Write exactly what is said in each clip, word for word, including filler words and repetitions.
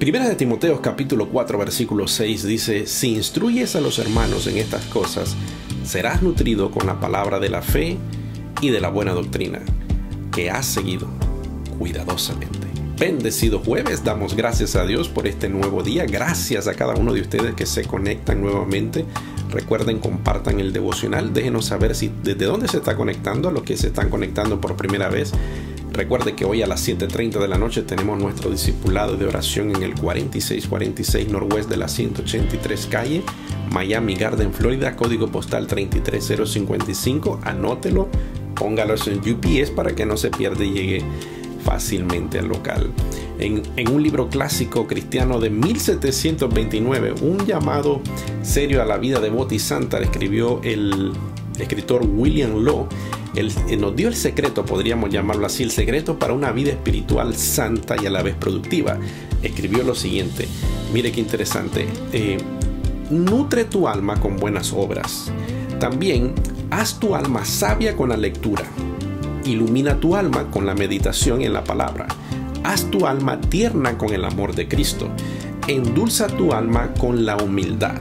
Primera de Timoteo capítulo cuatro versículo seis dice: si instruyes a los hermanos en estas cosas, serás nutrido con la palabra de la fe y de la buena doctrina que has seguido cuidadosamente. Bendecido jueves, damos gracias a Dios por este nuevo día. Gracias a cada uno de ustedes que se conectan nuevamente. Recuerden, compartan el devocional, déjenos saber si desde dónde se está conectando, a los que se están conectando por primera vez. Recuerde que hoy a las siete treinta de la noche tenemos nuestro discipulado de oración en el cuarenta y seis cuarenta y seis Norwest de la ciento ochenta y tres calle, Miami Garden, Florida, código postal treinta y tres cero cincuenta y cinco. Anótelo, póngalo en U P S para que no se pierda y llegue fácilmente al local. En, en un libro clásico cristiano de mil setecientos veintinueve, Un llamado serio a la vida devota y santa, escribió el escritor William Law. Él, él nos dio el secreto, podríamos llamarlo así, el secreto para una vida espiritual santa y a la vez productiva. Escribió lo siguiente, mire qué interesante: eh, nutre tu alma con buenas obras. También haz tu alma sabia con la lectura. Ilumina tu alma con la meditación en la palabra. Haz tu alma tierna con el amor de Cristo. Endulza tu alma con la humildad.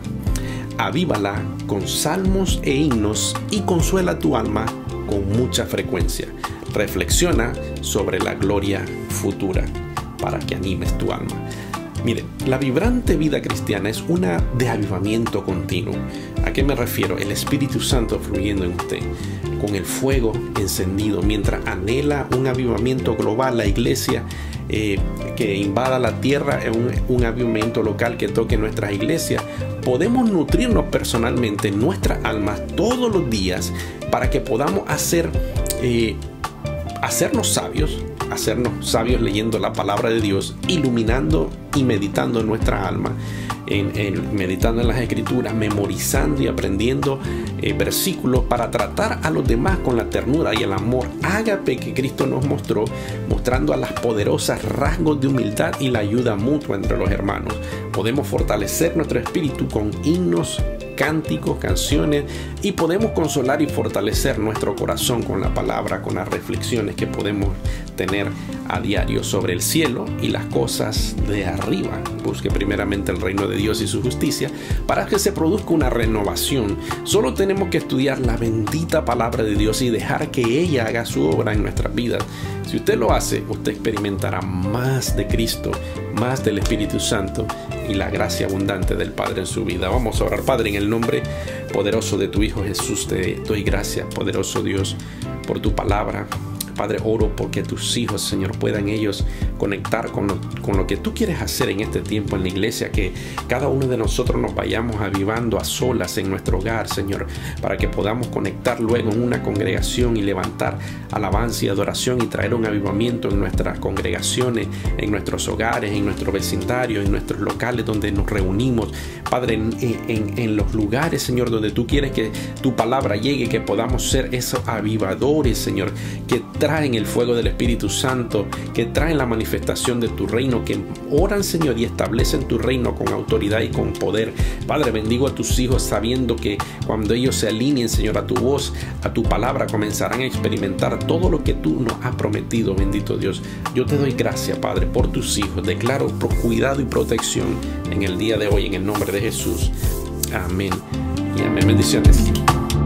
Avívala con salmos e himnos y consuela tu alma con mucha frecuencia. Reflexiona sobre la gloria futura para que animes tu alma. Mire, la vibrante vida cristiana es una de avivamiento continuo. ¿A qué me refiero? El Espíritu Santo fluyendo en usted, con el fuego encendido, mientras anhela un avivamiento global. La iglesia eh, que invada la tierra, un, un avivamiento local que toque nuestras iglesias. Podemos nutrirnos personalmente nuestras almas todos los días para que podamos hacer, eh, hacernos sabios, hacernos sabios leyendo la palabra de Dios, iluminando y meditando en nuestra alma, en, en, meditando en las escrituras, memorizando y aprendiendo eh, versículos para tratar a los demás con la ternura y el amor ágape que Cristo nos mostró, mostrando a las poderosas rasgos de humildad y la ayuda mutua entre los hermanos. Podemos fortalecer nuestro espíritu con himnos, cánticos, canciones, y podemos consolar y fortalecer nuestro corazón con la palabra, con las reflexiones que podemos tener a diario sobre el cielo y las cosas de arriba. Busque primeramente el reino de Dios y su justicia para que se produzca una renovación. Solo tenemos que estudiar la bendita palabra de Dios y dejar que ella haga su obra en nuestras vidas. Si usted lo hace, usted experimentará más de Cristo, más del Espíritu Santo y la gracia abundante del Padre en su vida. Vamos a orar. Padre, en el nombre poderoso de tu Hijo Jesús, te doy gracias, poderoso Dios, por tu palabra. Padre, oro porque tus hijos, Señor, puedan ellos conectar con lo, con lo que tú quieres hacer en este tiempo en la iglesia, que cada uno de nosotros nos vayamos avivando a solas en nuestro hogar, Señor, para que podamos conectar luego en una congregación y levantar alabanza y adoración y traer un avivamiento en nuestras congregaciones, en nuestros hogares, en nuestro vecindario, en nuestros locales donde nos reunimos. Padre, en, en, en los lugares, Señor, donde tú quieres que tu palabra llegue, que podamos ser esos avivadores, Señor, que traen el fuego del Espíritu Santo, que traen la manifestación de tu reino, que oran, Señor, y establecen tu reino con autoridad y con poder. Padre, bendigo a tus hijos sabiendo que cuando ellos se alineen, Señor, a tu voz, a tu palabra, comenzarán a experimentar todo lo que tú nos has prometido, bendito Dios. Yo te doy gracias, Padre, por tus hijos. Declaro cuidado y protección en el día de hoy, en el nombre de Jesús. Amén y amén. Bendiciones.